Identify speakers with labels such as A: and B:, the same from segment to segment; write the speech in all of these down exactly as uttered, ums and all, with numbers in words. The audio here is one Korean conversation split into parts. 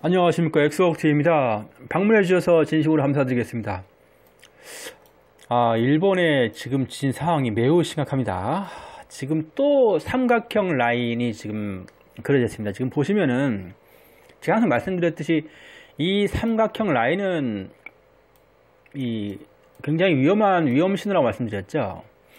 A: 안녕하십니까, 엑소옥티입니다. 방문해 주셔서 진심으로 감사드리겠습니다. 아, 일본의 지금 진 상황이 매우 심각합니다. 지금 또 삼각형 라인이 지금 그려졌습니다. 지금 보시면은 제가 항상 말씀드렸듯이 이 삼각형 라인은 이 굉장히 위험한 위험 신호라고 말씀드렸죠.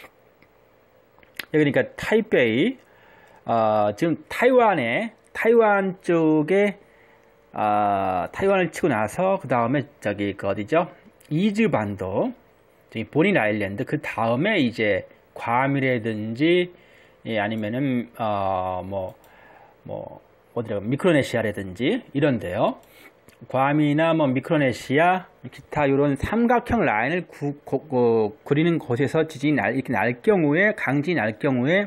A: 그러니까 타이베이, 어, 지금 타이완에 타이완 쪽에 아, 타이완을 치고 나서 그 다음에 저기 그 어디죠? 이즈반도, 저기 보닌 아일랜드, 그 다음에 이제 괌이라든지 예, 아니면은 어뭐뭐 뭐, 어디라 미크로네시아라든지 이런데요. 괌이나 뭐 미크로네시아, 기타 이런 삼각형 라인을 구, 고, 고, 그리는 곳에서 지진이 날, 이렇게 날 경우에, 강진이 날 경우에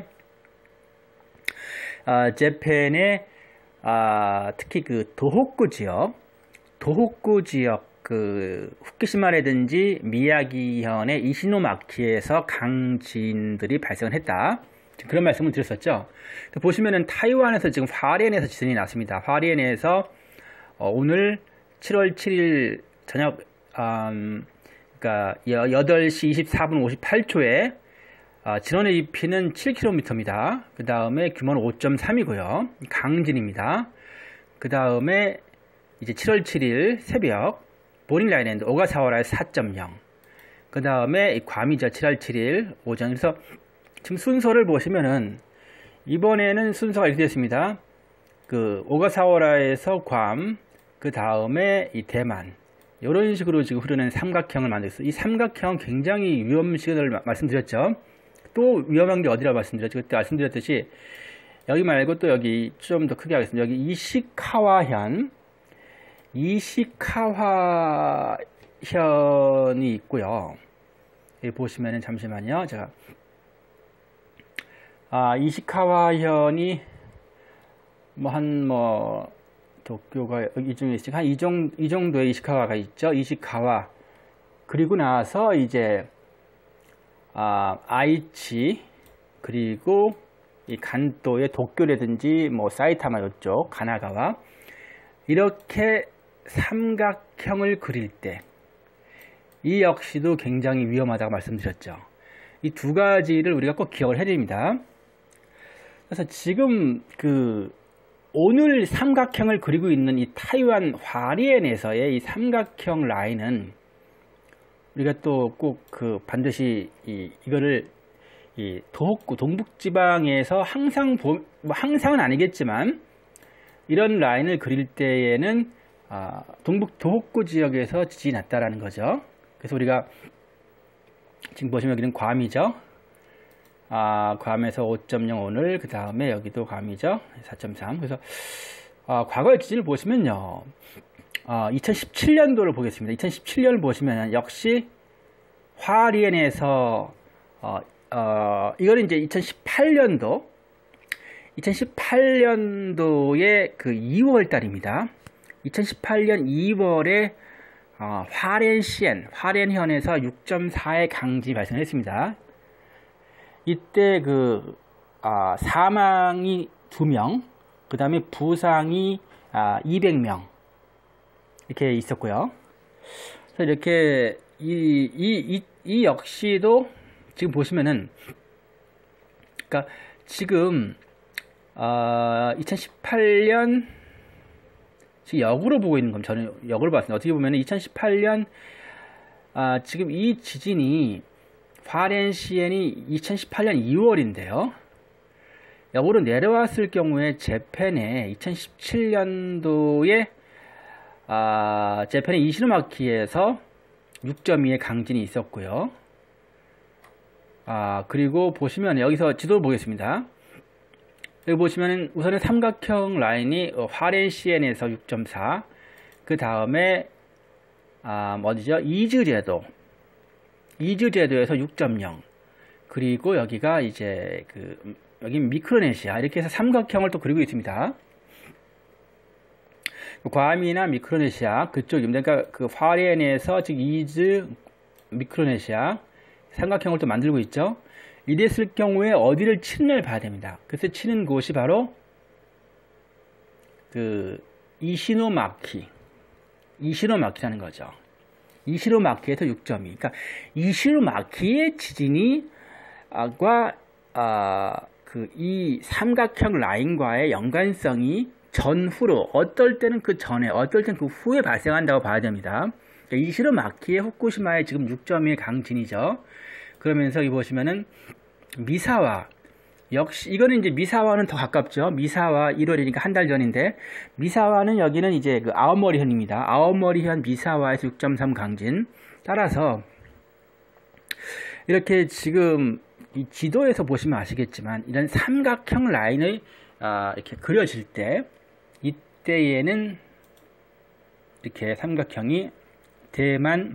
A: 어, 재팬의 아, 특히 그 도호쿠 지역, 도호쿠 지역, 그, 후쿠시마라든지 미야기현의 이시노마키에서 강진들이 발생을 했다. 그런 말씀을 드렸었죠. 보시면은 타이완에서 지금 화롄에서 지진이 났습니다. 화롄에서 어, 오늘 칠월 칠일 저녁, 음, 그러니까 여덟 시 이십사 분 오십팔 초에 아, 진원의 깊이는 칠 킬로미터입니다. 그 다음에 규모는 오 점 삼이고요. 강진입니다. 그 다음에 이제 칠월 칠일 새벽 보닝 아일랜드 오가사와라의 사 점 영. 그 다음에 괌이죠. 칠월 칠일 오전. 그래서 지금 순서를 보시면은 이번에는 순서가 이렇게 됐습니다. 그 오가사와라에서 괌, 그 다음에 이 대만. 이런 식으로 지금 흐르는 삼각형을 만들었어요. 이 삼각형 굉장히 위험 시그널을 말씀드렸죠. 또 위험한 게 어디라고 말씀드렸죠? 그때 말씀드렸듯이 여기 말고 또 여기 좀 더 크게 하겠습니다. 여기 이시카와현, 이시카와현이 있고요. 여기 보시면은 잠시만요. 제가 아 이시카와현이 뭐 한 뭐 도쿄가 이중에 한이 정도 이 정도의 이시카와가 있죠. 이시카와. 그리고 나서 이제 아, 아이치, 그리고 이 간도의 도쿄라든지 뭐 사이타마 이쪽, 가나가와 이렇게 삼각형을 그릴 때 이 역시도 굉장히 위험하다고 말씀드렸죠. 이 두 가지를 우리가 꼭 기억을 해야 됩니다. 그래서 지금 그 오늘 삼각형을 그리고 있는 이 타이완 화롄에서의 이 삼각형 라인은 우리가 또 꼭 그 반드시 이, 이거를 이 도호쿠 동북지방에서 항상 보, 뭐 항상은 아니겠지만 이런 라인을 그릴 때에는 아, 동북 도호쿠 지역에서 지진이 났다라는 거죠. 그래서 우리가 지금 보시면 여기는 괌이죠. 아, 괌에서 오 점 영 오늘, 그 다음에 여기도 괌이죠. 사 점 삼. 그래서 아, 과거의 지진을 보시면요. 어, 이천십칠 년도를 보겠습니다. 이천십칠 년을 보시면 역시 화롄에서 어, 어, 이거는 이제 이천십팔 년도 이천십팔 년도의 그 이월 달입니다. 이천십팔 년 이월에 어, 화롄시엔 화롄현에서 육 점 사의 강진이 발생했습니다. 이때 그 어, 사망이 두 명, 그 다음에 부상이 어, 이백 명 이렇게 있었고요. 그래서 이렇게 이, 이, 이, 이 역시도 지금 보시면은, 그러니까 지금 어, 이천십팔 년 지금 역으로 보고 있는 건 저는 역으로 봤습니다. 어떻게 보면은 이천십팔 년 어, 지금 이 지진이 화롄시엔이 이천십팔 년 이월인데요. 역으로 내려왔을 경우에 재팬에 이천십칠 년도에 아, 재팬의 이시노마키에서 육 점 이의 강진이 있었고요. 아, 그리고 보시면 여기서 지도를 보겠습니다. 여기 보시면 우선은 삼각형 라인이 화롄시엔에서 육 점 사, 그 다음에 아, 어디죠? 이즈제도, 이즈제도에서 육 점 영, 그리고 여기가 이제 그 여기 미크로네시아, 이렇게 해서 삼각형을 또 그리고 있습니다. 괌이나 미크로네시아 그쪽입니다. 그러니까 그 화롄에서 즉 이즈, 미크로네시아 삼각형을 또 만들고 있죠. 이랬을 경우에 어디를 치느냐를 봐야 됩니다. 그래서 치는 곳이 바로 그 이시노마키, 이시노마키라는 거죠. 이시노마키에서 육 점이. 그러니까 이시노마키의 지진이 과 아, 그 이 삼각형 라인과의 연관성이 전후로, 어떨 때는 그 전에, 어떨 때는 그 후에 발생한다고 봐야 됩니다. 그러니까 이시노마키의 후쿠시마의 지금 육 점 일 강진이죠. 그러면서 여기 보시면은 미사와, 역시 이거는 이제 미사와는 더 가깝죠. 미사와 일월이니까 한 달 전인데, 미사와는 여기는 이제 그 아오모리현입니다. 아오모리현 미사와에서 육 점 삼 강진. 따라서 이렇게 지금 이 지도에서 보시면 아시겠지만 이런 삼각형 라인을 아, 이렇게 그려질 때, 이때에는 이렇게 삼각형이 대만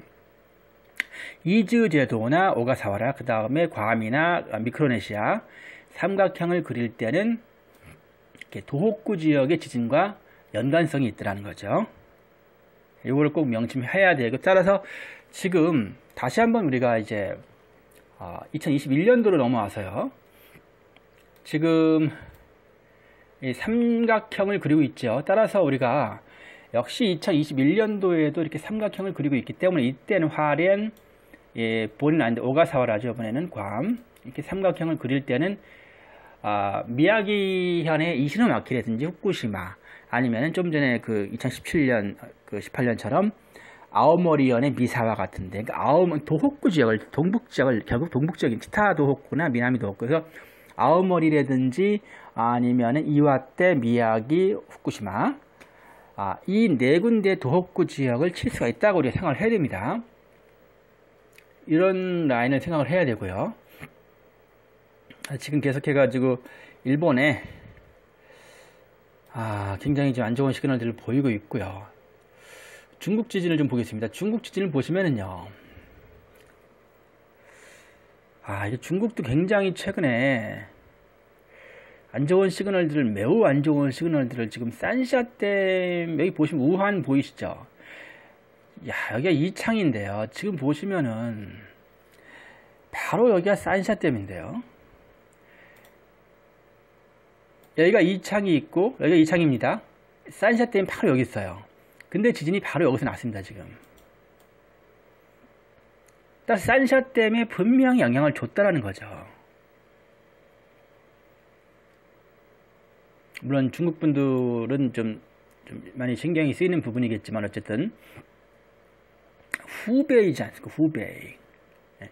A: 이즈제도나 오가사와라, 그 다음에 괌이나 미크로네시아 삼각형을 그릴 때는 이렇게 도호쿠 지역의 지진과 연관성이 있더라는 거죠. 이걸 꼭 명심해야 되고, 따라서 지금 다시 한번 우리가 이제 어, 이천이십일 년도로 넘어와서요. 지금 이 삼각형을 그리고 있죠. 따라서 우리가 역시 이천이십일 년도에도 이렇게 삼각형을 그리고 있기 때문에, 이때는 화롄, 예, 본인 안데 오가사와라죠. 이번에는 괌. 이렇게 삼각형을 그릴 때는 아, 미야기현의 이시노마키라든지 후쿠시마, 아니면은 좀 전에 그 이천십칠 년, 그 십팔 년처럼 아오모리현의 미사와 같은데, 그러니까 아오모 도호쿠 지역을, 동북 지역을, 결국 동북 지역인 치타 도호쿠나 미나미 도호쿠, 그래서 아오모리라든지 아니면은 이와떼, 미야기, 후쿠시마, 아, 이 네 군데 도호쿠 지역을 칠 수가 있다고 우리가 생각을 해야 됩니다. 이런 라인을 생각을 해야 되고요. 지금 계속해가지고 일본에 아, 굉장히 좀 안 좋은 시그널들을 보이고 있고요. 중국 지진을 좀 보겠습니다. 중국 지진을 보시면은요, 아, 이게 중국도 굉장히 최근에 안 좋은 시그널들을, 매우 안 좋은 시그널들을 지금 산샤댐, 여기 보시면 우한 보이시죠? 야, 여기가 이창인데요. 지금 보시면은 바로 여기가 산샤댐인데요. 여기가 이창이 있고, 여기가 이창입니다. 산샤댐이 바로 여기 있어요. 근데 지진이 바로 여기서 났습니다, 지금. 따라서 산샤댐에 분명히 영향을 줬다라는 거죠. 물론 중국 분들은 좀, 좀 많이 신경이 쓰이는 부분이겠지만, 어쨌든 후베이지 않습니까? 후베이. 네.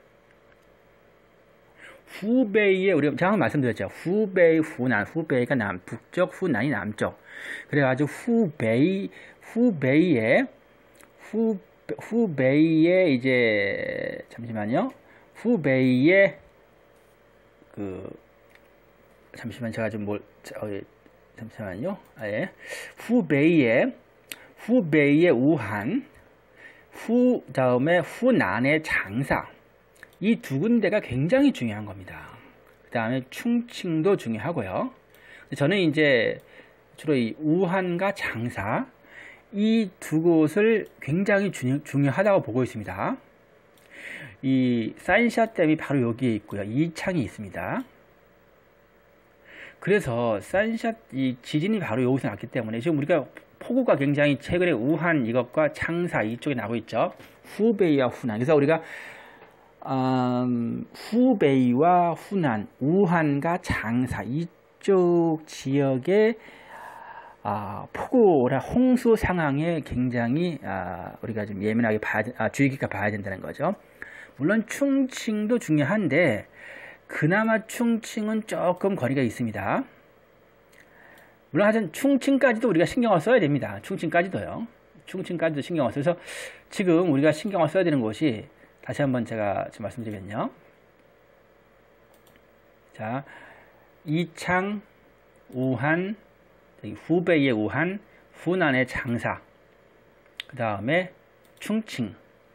A: 후베이에, 우리가 잠깐 말씀드렸죠. 후베이, 후난, 후베이가 남, 북쪽, 후난이 남쪽. 그래가지고 후베이, 후베이에, 후, 후베이에 이제, 잠시만요. 후베이에, 그, 잠시만, 제가 좀 뭘, 어, 잠시만요. 아, 예. 후베이에, 후베이에 우한, 후, 다음에 후난의 장사. 이 두 군데가 굉장히 중요한 겁니다. 그 다음에 충칭도 중요하고요. 저는 이제 주로 이 우한과 장사, 이 두 곳을 굉장히 중요, 중요하다고 보고 있습니다. 이 산샤댐이 바로 여기에 있고요. 이창이 있습니다. 그래서 산샤, 이 지진이 바로 여기서 났기 때문에 지금 우리가 폭우가 굉장히 최근에 우한 이것과 창사 이쪽에 나고 있죠. 후베이와 후난. 그래서 우리가 음, 후베이와 후난, 우한과 장사 이쪽 지역의 아, 폭우나 홍수 상황에 굉장히 아, 우리가 좀 예민하게 봐야, 아, 주의 깊게 봐야 된다는 거죠. 물론 충칭도 중요한데 그나마 충칭은 조금 거리가 있습니다. 물론 하여튼 충칭까지도 우리가 신경을 써야 됩니다. 충칭까지도요. 충칭까지도 신경을 써서 지금 우리가 신경을 써야 되는 곳이, 다시 한번 제가 좀 말씀드리면요. 자, 이창, 우한, 후베이의 우한, 후난의 장사, 그 다음에 충칭.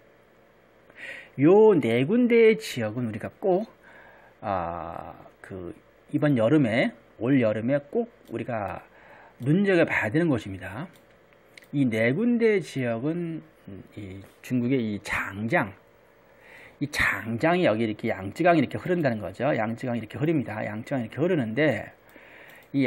A: 요 네 군데의 지역은 우리가 꼭, 아, 그, 이번 여름에, 올 여름에 꼭 우리가 눈여겨봐야 되는 곳입니다. 이 네 군데 지역은 이 중국의 이 장장, 이 장장이 여기 이렇게 양쯔강이 이렇게 흐른다는 거죠. 양쯔강이 이렇게 흐릅니다. 양쯔강이 이렇게 흐르는데, 이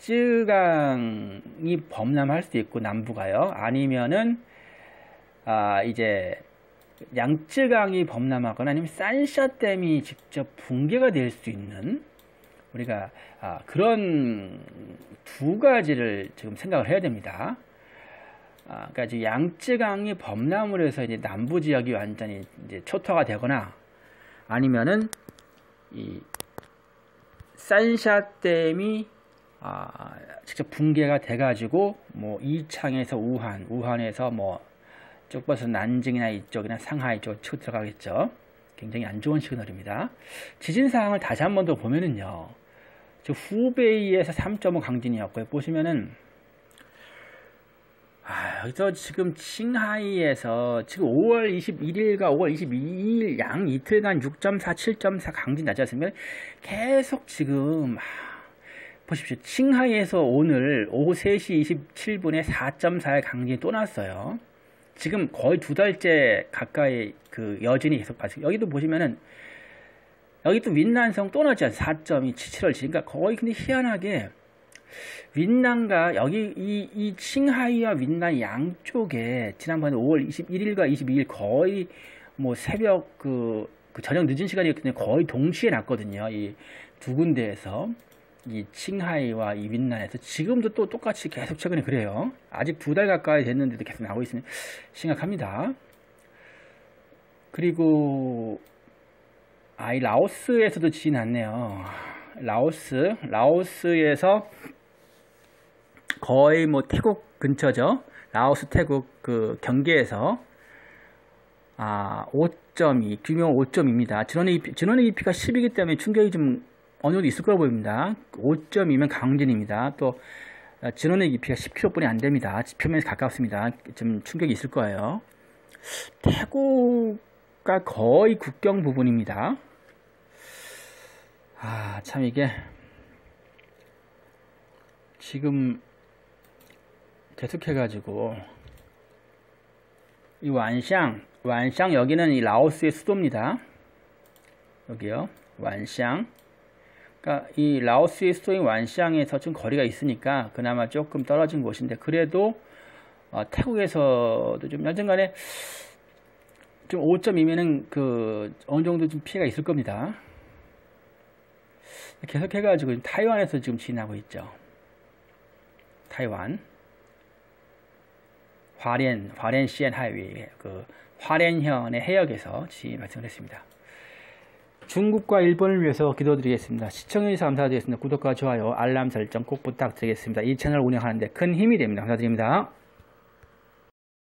A: 양쯔강이 범람할 수도 있고 남부가요. 아니면은 아 이제 양쯔강이 범람하거나 아니면 산샤댐이 직접 붕괴가 될 수 있는 우리가 아, 그런 두 가지를 지금 생각을 해야 됩니다. 아, 그러니까 지금 양쯔강이 범람을 해서 이제 남부 지역이 완전히 이제 초토화가 되거나 아니면은 이 산샤댐이 아, 직접 붕괴가 돼가지고 뭐 이창에서 우한, 우한에서 뭐 쭉 벌써 난징이나 이쪽이나 상하이 쪽 치고 들어가겠죠. 굉장히 안 좋은 시그널입니다. 지진 상황을 다시 한 번 더 보면은요. 저 후베이에서 삼 점 오 강진이었고요. 보시면은 아, 여기서 지금 칭하이에서 지금 오월 이십일일과 오월 이십이일 양 이틀간 육 점 사, 칠 점 사 강진 나지 않습니까? 계속 지금 아, 보십시오. 칭하이에서 오늘 오후 세 시 이십칠 분에 사 점 사의 강진이 또 났어요. 지금 거의 두 달째 가까이 그 여진이 계속 빠지고 여기도 보시면은 여기 또 윈난성 또 나지 않아요. 사 점 이, 칠월 그러니까 거의 근데 희한하게 윈난과 여기 이, 이 칭하이와 윈난 양쪽에 지난번에 오월 이십일일과 이십이일 거의 뭐 새벽 그, 그 저녁 늦은 시간이었기 때문에 거의 동시에 났거든요. 이 두 군데에서 이 칭하이와 이 윈난에서 지금도 또 똑같이 계속 최근에 그래요. 아직 두 달 가까이 됐는데도 계속 나오고 있으니 심각합니다. 그리고 아, 이 라오스에서도 지진이 났네요. 라오스, 라오스에서 거의 뭐 태국 근처죠. 라오스 태국 그 경계에서 아, 오 점 이, 규모 오 점 이입니다. 진원의 이피, 진원의 이피가 십이기 때문에 충격이 좀 어느 정도 있을 거라 보입니다. 오 점 이면 강진입니다. 또 진원의 깊이가 십 킬로미터뿐이 안 됩니다. 지표면에서 가깝습니다. 좀 충격이 있을 거예요. 태국과 거의 국경 부분입니다. 아, 참 이게 지금 계속해가지고 이 완샹, 완샹 여기는 이 라오스의 수도입니다. 여기요, 완샹. 그러니까 이 라오스의 수도인 완샹에서 좀 거리가 있으니까 그나마 조금 떨어진 곳인데 그래도 어, 태국에서도 좀 여튼간에 좀 오 점 이면은 그 어느 정도 좀 피해가 있을 겁니다. 계속 해가지고 타이완에서 지금 지나고 있죠. 타이완 화롄 화롄 시엔 하이웨이 그 화롄현의 해역에서 지진이 발생했습니다. 중국과 일본을 위해서 기도드리겠습니다. 시청해주셔서 감사드리겠습니다. 구독과 좋아요, 알람 설정 꼭 부탁드리겠습니다. 이 채널 운영하는데 큰 힘이 됩니다. 감사드립니다.